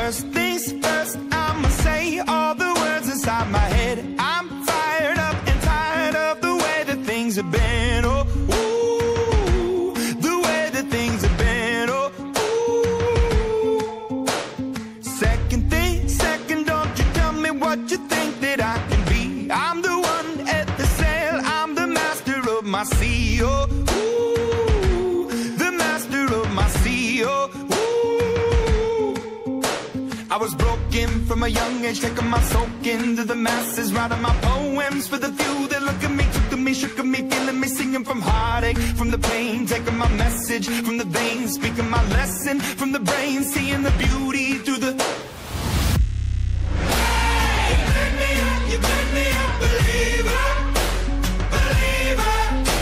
First things first, I'ma say all the words inside my head. I'm fired up and tired of the way that things have been. Oh, ooh, the way that things have been. Oh, ooh. Second thing, second, don't you tell me what you think that I can be. I'm the one at the sail, I'm the master of my sea. Oh, ooh, the master of my sea. Oh, I was broken from a young age, taking my soak into the masses, writing my poems for the few that look at me, took to me, shook at me, feeling me, singing from heartache, from the pain, taking my message from the veins, speaking my lesson from the brain, seeing the beauty through the... Hey, you burn me up, believer, believer.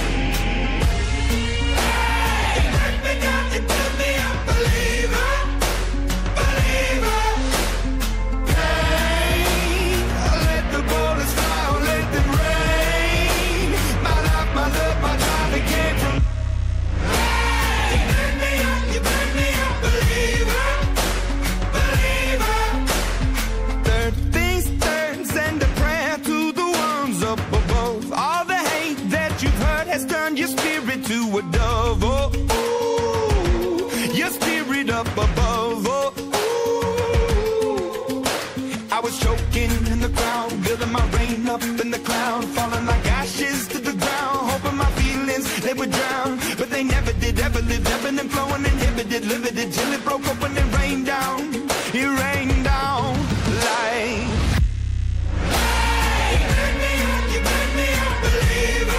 Hey, you burn me down, you burn me up, believer, believer. Your spirit to a dove, oh, ooh, your spirit up above, oh, ooh. I was choking in the crowd, building my rain up in the cloud, falling like ashes to the ground, hoping my feelings, they would drown, but they never did, ever lived, ebbing and flowing, inhibited, limited, till it broke open and rained down, it rained down like... Hey, you burn me up, believer.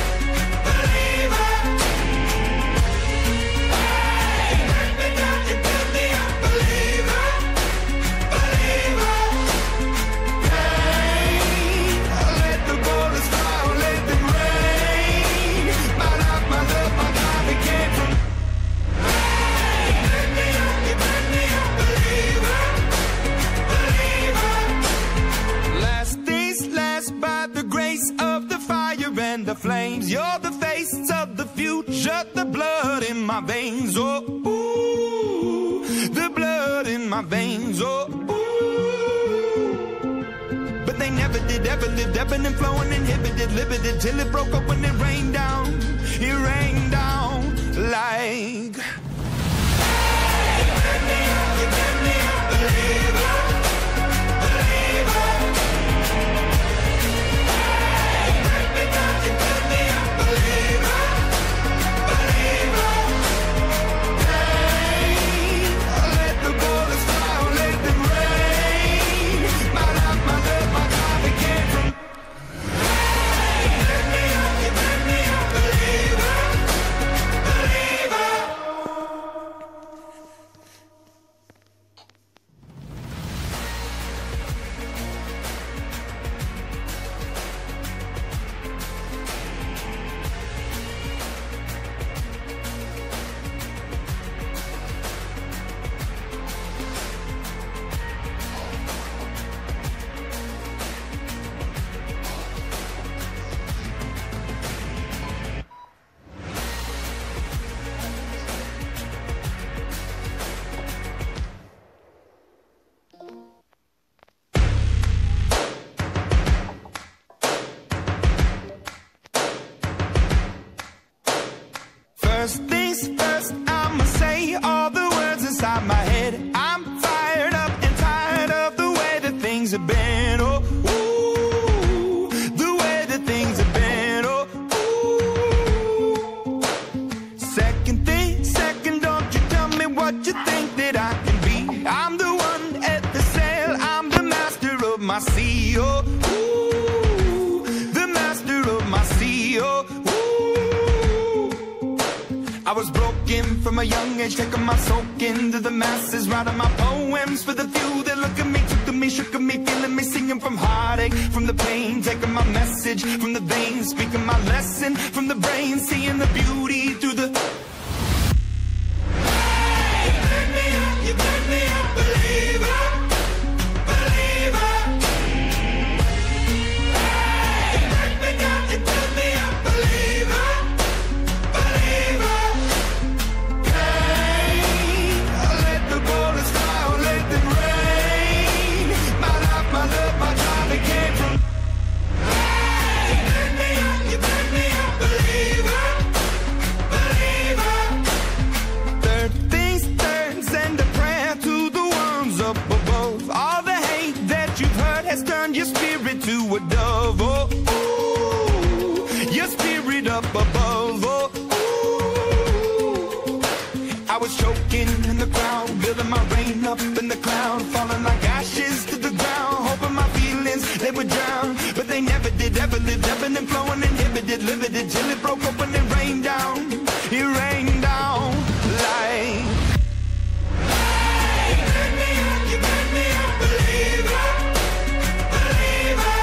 The flames, you're the face of the future, the blood in my veins, oh, ooh, the blood in my veins, oh, ooh. But they never did, ever lived, ebbing and flowing, inhibited, limited, till it broke up when it rained down like... Hey, you burn me up, believer, believer. First things first, I'ma say all the words inside my head. I'm fired up and tired of the way that things have been. Oh, ooh, the way that things have been. Oh, ooh. Second thing, second, don't you tell me what you think that I can be. I'm the one at the sail, I'm the master of my sea. Oh, ooh, the master of my sea. Oh, I was broken from a young age, taking my soak into the masses, writing my poems for the few that look at me, took to me, shook at me, feeling me, singing from heartache, from the pain, taking my message from the veins, speaking my lesson from the brain, seeing the beauty through the... Hey, you burn me up, believer, believer. Hey, you burn me down, you burn me up, believer, believer. Let the bullets fly, let them rain. up above. Oh, ooh. I was choking in the crowd, building my rain up in the cloud, falling like ashes to the ground, hoping my feelings, they would drown. But they never did, ever lived, ebbing and flowing, inhibited, limited, till it broke up when it rained down. It rained down like... Hey, turn me up, you turn me up, believer, believer.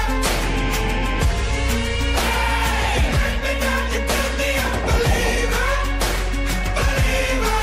Hey, turn me down, you turn me up, believer, believer.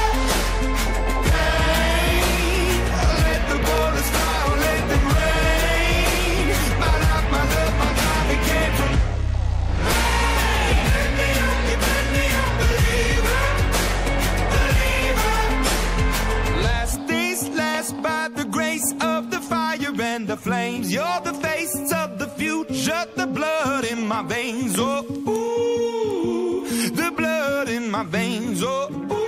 Hey, let the bullets fly, let them rain. My life, my love, my God, it came from... Hey, turn me up, you turn me up, believer, believer. Last days last by the grace of the fire and the flames. You're the face of the future, the blood in my veins. Oh, ooh, the blood in my veins. Oh,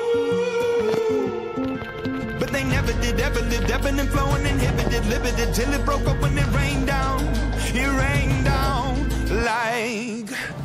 ooh. But they never did, ever lived, ebbing and flowing, inhibited, limited, till it broke up when it rained down. It rained down like...